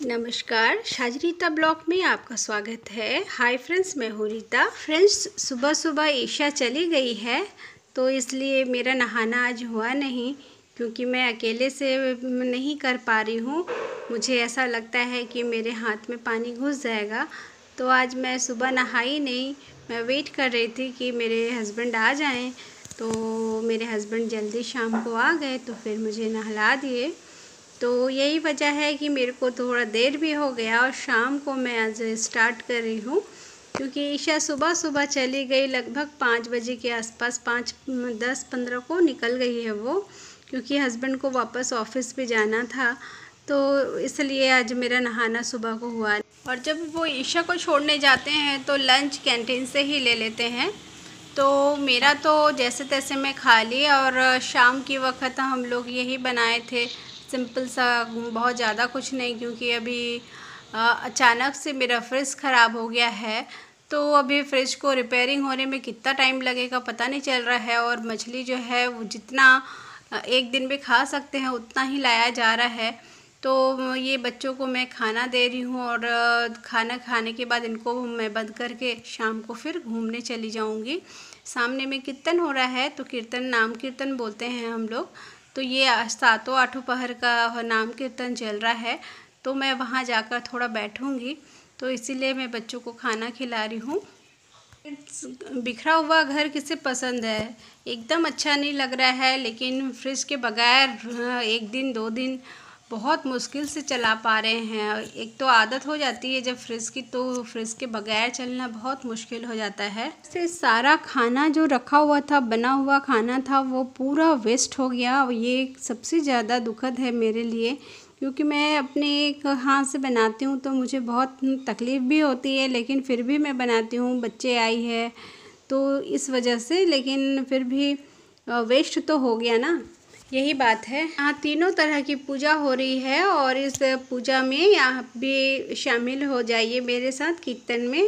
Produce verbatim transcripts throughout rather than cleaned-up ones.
नमस्कार, शाजरीता ब्लॉग में आपका स्वागत है। हाय फ्रेंड्स, मैं हूँ रीता। फ्रेंड्स, सुबह सुबह ईशा चली गई है तो इसलिए मेरा नहाना आज हुआ नहीं, क्योंकि मैं अकेले से नहीं कर पा रही हूँ। मुझे ऐसा लगता है कि मेरे हाथ में पानी घुस जाएगा, तो आज मैं सुबह नहाई नहीं। मैं वेट कर रही थी कि मेरे हस्बैंड आ जाएं, तो मेरे हस्बैंड जल्दी शाम को आ गए तो फिर मुझे नहला दिए। तो यही वजह है कि मेरे को थोड़ा देर भी हो गया और शाम को मैं आज स्टार्ट कर रही हूँ, क्योंकि ईशा सुबह सुबह चली गई। लगभग पाँच बजे के आसपास, पाँच दस पंद्रह को निकल गई है वो, क्योंकि हस्बैंड को वापस ऑफिस पे जाना था, तो इसलिए आज मेरा नहाना सुबह को हुआ। और जब वो ईशा को छोड़ने जाते हैं तो लंच कैंटीन से ही ले लेते हैं। तो मेरा तो जैसे तैसे मैं खा ली, और शाम की वक्त हम लोग यही बनाए थे, सिंपल सा, बहुत ज़्यादा कुछ नहीं, क्योंकि अभी आ, अचानक से मेरा फ्रिज ख़राब हो गया है। तो अभी फ्रिज को रिपेयरिंग होने में कितना टाइम लगेगा पता नहीं चल रहा है। और मछली जो है वो जितना एक दिन में खा सकते हैं उतना ही लाया जा रहा है। तो ये बच्चों को मैं खाना दे रही हूँ, और खाना खाने के बाद इनको मैं बंद करके शाम को फिर घूमने चली जाऊँगी। सामने में कीर्तन हो रहा है, तो कीर्तन नाम कीर्तन बोलते हैं हम लोग। तो ये सातों आठों पहर का नाम कीर्तन चल रहा है, तो मैं वहाँ जाकर थोड़ा बैठूँगी, तो इसीलिए मैं बच्चों को खाना खिला रही हूँ। बिखरा हुआ घर किसे पसंद है? एकदम अच्छा नहीं लग रहा है, लेकिन फ्रिज के बगैर एक दिन दो दिन बहुत मुश्किल से चला पा रहे हैं। एक तो आदत हो जाती है जब फ्रिज की, तो फ्रिज के बगैर चलना बहुत मुश्किल हो जाता है। से सारा खाना जो रखा हुआ था, बना हुआ खाना था, वो पूरा वेस्ट हो गया। ये सबसे ज़्यादा दुखद है मेरे लिए, क्योंकि मैं अपने एक हाथ से बनाती हूँ तो मुझे बहुत तकलीफ़ भी होती है, लेकिन फिर भी मैं बनाती हूँ। बच्चे आई है तो इस वजह से, लेकिन फिर भी वेस्ट तो हो गया ना, यही बात है। यहाँ तीनों तरह की पूजा हो रही है, और इस पूजा में यहाँ भी शामिल हो जाइए मेरे साथ कीर्तन में।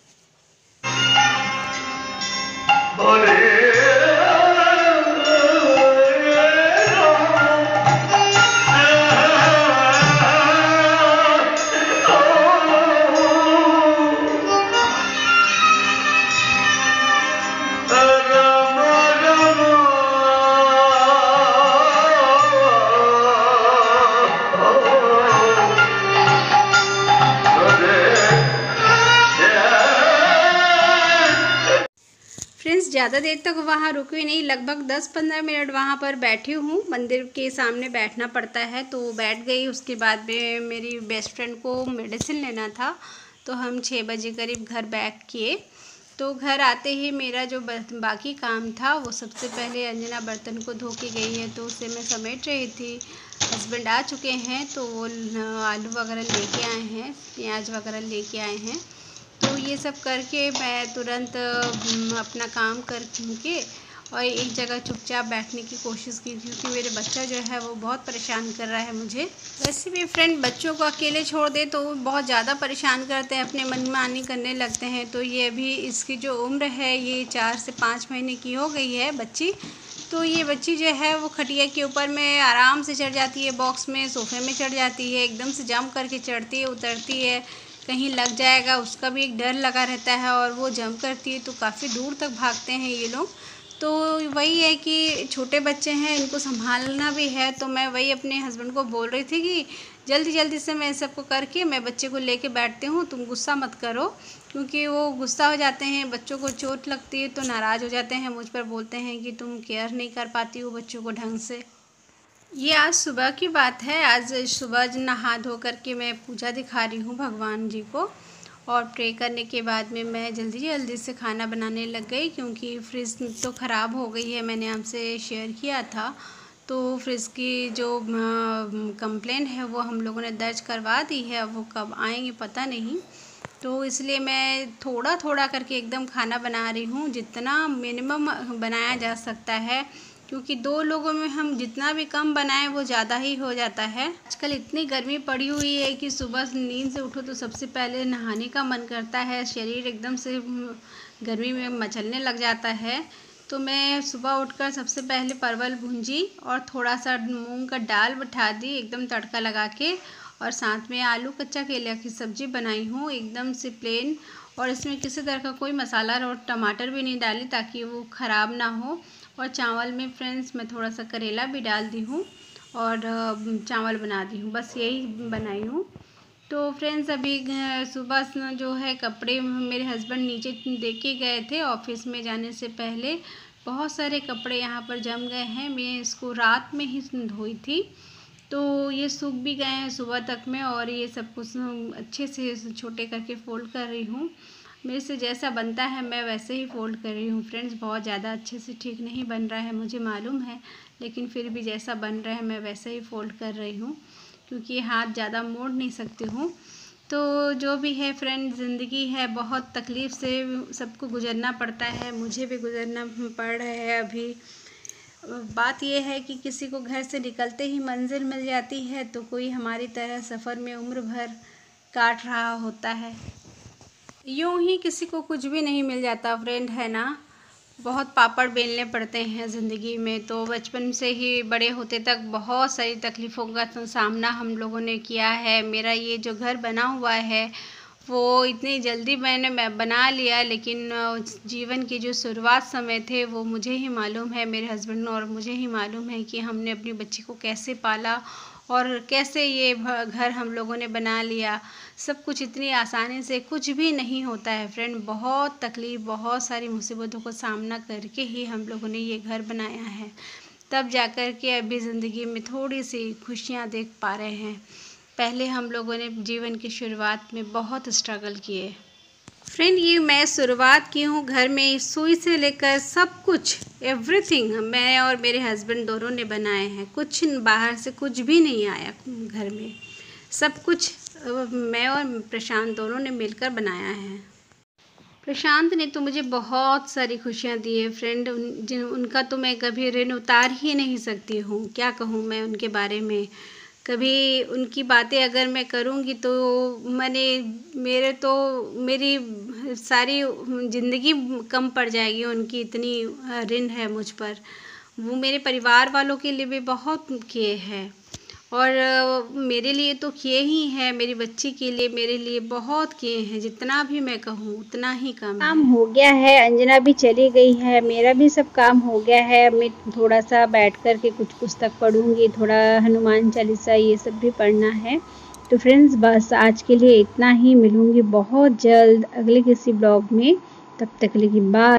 फ्रेंड्स, ज़्यादा देर तक वहाँ रुकी नहीं, लगभग दस पंद्रह मिनट वहाँ पर बैठी हूँ। मंदिर के सामने बैठना पड़ता है, तो बैठ गई। उसके बाद में मेरी बेस्ट फ्रेंड को मेडिसिन लेना था, तो हम छः बजे करीब घर बैक किए। तो घर आते ही मेरा जो बाकी काम था, वो सबसे पहले अंजना बर्तन को धो के गई है, तो उसे मैं समेट रही थी। हस्बैंड आ चुके हैं, तो वो आलू वगैरह लेके आए हैं, प्याज वगैरह लेके आए हैं। तो ये सब करके मैं तुरंत अपना काम करके और एक जगह चुपचाप बैठने की कोशिश की, क्योंकि मेरे बच्चा जो है वो बहुत परेशान कर रहा है मुझे। वैसे भी फ्रेंड, बच्चों को अकेले छोड़ दे तो वो बहुत ज़्यादा परेशान करते हैं, अपने मनमानी करने लगते हैं। तो ये अभी इसकी जो उम्र है, ये चार से पाँच महीने की हो गई है बच्ची। तो ये बच्ची जो है वो खटिया के ऊपर में आराम से चढ़ जाती है, बॉक्स में, सोफे में चढ़ जाती है, एकदम से जंप करके चढ़ती है, उतरती है, कहीं लग जाएगा उसका भी एक डर लगा रहता है। और वो जंप करती है तो काफ़ी दूर तक भागते हैं ये लोग। तो वही है कि छोटे बच्चे हैं, इनको संभालना भी है। तो मैं वही अपने हस्बैंड को बोल रही थी कि जल्दी जल्दी से मैं सबको करके मैं बच्चे को लेके बैठती हूँ, तुम गुस्सा मत करो, क्योंकि वो गुस्सा हो जाते हैं, बच्चों को चोट लगती है तो नाराज़ हो जाते हैं, मुझ पर बोलते हैं कि तुम केयर नहीं कर पाती हो बच्चों को ढंग से। ये आज सुबह की बात है। आज सुबह नहा धो करके मैं पूजा दिखा रही हूँ भगवान जी को, और प्रे करने के बाद में मैं जल्दी जल्दी से खाना बनाने लग गई, क्योंकि फ्रिज तो ख़राब हो गई है। मैंने आपसे शेयर किया था, तो फ्रिज की जो कंप्लेंट है वो हम लोगों ने दर्ज करवा दी है। अब वो कब आएंगे पता नहीं, तो इसलिए मैं थोड़ा थोड़ा करके एकदम खाना बना रही हूँ, जितना मिनिमम बनाया जा सकता है, क्योंकि दो लोगों में हम जितना भी कम बनाएं वो ज़्यादा ही हो जाता है। आजकल इतनी गर्मी पड़ी हुई है कि सुबह नींद से उठो तो सबसे पहले नहाने का मन करता है, शरीर एकदम से गर्मी में मचलने लग जाता है। तो मैं सुबह उठकर सबसे पहले परवल भूंजी और थोड़ा सा मूंग का दाल बैठा दी एकदम तड़का लगा के, और साथ में आलू कच्चा केला की सब्ज़ी बनाई हूँ, एकदम से प्लेन। और इसमें किसी तरह का कोई मसाला और टमाटर भी नहीं डाली ताकि वो ख़राब ना हो। और चावल में फ्रेंड्स मैं थोड़ा सा करेला भी डाल दी हूँ और चावल बना दी हूँ, बस यही बनाई हूँ। तो फ्रेंड्स अभी सुबह जो है कपड़े मेरे हस्बैंड नीचे दे के गए थे ऑफिस में जाने से पहले। बहुत सारे कपड़े यहाँ पर जम गए हैं, मैं इसको रात में ही धोई थी तो ये सूख भी गए हैं सुबह तक में। और ये सब कुछ अच्छे से छोटे करके फ़ोल्ड कर रही हूँ। मेरे से जैसा बनता है मैं वैसे ही फ़ोल्ड कर रही हूँ फ्रेंड्स। बहुत ज़्यादा अच्छे से ठीक नहीं बन रहा है मुझे मालूम है, लेकिन फिर भी जैसा बन रहा है मैं वैसे ही फ़ोल्ड कर रही हूँ, क्योंकि हाथ ज़्यादा मोड़ नहीं सकती हूँ। तो जो भी है फ्रेंड्स, ज़िंदगी है, बहुत तकलीफ़ से सबको गुज़रना पड़ता है, मुझे भी गुज़रना पड़ रहा है अभी। बात यह है कि किसी को घर से निकलते ही मंजिल मिल जाती है तो कोई हमारी तरह सफ़र में उम्र भर काट रहा होता है। यूँ ही किसी को कुछ भी नहीं मिल जाता फ्रेंड, है ना। बहुत पापड़ बेलने पड़ते हैं ज़िंदगी में। तो बचपन से ही बड़े होते तक बहुत सारी तकलीफ़ों का सामना हम लोगों ने किया है। मेरा ये जो घर बना हुआ है वो इतनी जल्दी मैंने बना लिया, लेकिन जीवन की जो शुरुआत समय थे वो मुझे ही मालूम है, मेरे हस्बैंड और मुझे ही मालूम है कि हमने अपनी बच्ची को कैसे पाला और कैसे ये घर हम लोगों ने बना लिया। सब कुछ इतनी आसानी से कुछ भी नहीं होता है फ्रेंड, बहुत तकलीफ़, बहुत सारी मुसीबतों का सामना करके ही हम लोगों ने ये घर बनाया है। तब जाकर के अभी ज़िंदगी में थोड़ी सी खुशियाँ देख पा रहे हैं। पहले हम लोगों ने जीवन की शुरुआत में बहुत स्ट्रगल किए फ्रेंड। ये मैं शुरुआत की हूँ घर में, सुई से लेकर सब कुछ, एवरीथिंग मैं और मेरे हस्बैंड दोनों ने बनाए हैं। कुछ बाहर से कुछ भी नहीं आया घर में, सब कुछ मैं और प्रशांत दोनों ने मिलकर बनाया है। प्रशांत ने तो मुझे बहुत सारी खुशियाँ दी है फ्रेंड, उन, जिन उनका तो मैं कभी ऋण उतार ही नहीं सकती हूँ। क्या कहूँ मैं उनके बारे में, कभी उनकी बातें अगर मैं करूँगी तो मैंने मेरे तो मेरी सारी ज़िंदगी कम पड़ जाएगी, उनकी इतनी ऋण है मुझ पर। वो मेरे परिवार वालों के लिए भी बहुत किए हैं और मेरे लिए तो किए ही हैं, मेरी बच्ची के लिए मेरे लिए बहुत किए हैं। जितना भी मैं कहूँ उतना ही कम है। काम हो गया है, अंजना भी चली गई है, मेरा भी सब काम हो गया है। मैं थोड़ा सा बैठ कर के कुछ पुस्तक पढ़ूंगी, थोड़ा हनुमान चालीसा ये सब भी पढ़ना है। तो फ्रेंड्स बस आज के लिए इतना ही, मिलूंगी बहुत जल्द अगले किसी ब्लॉग में, तब तक के लिए बाय।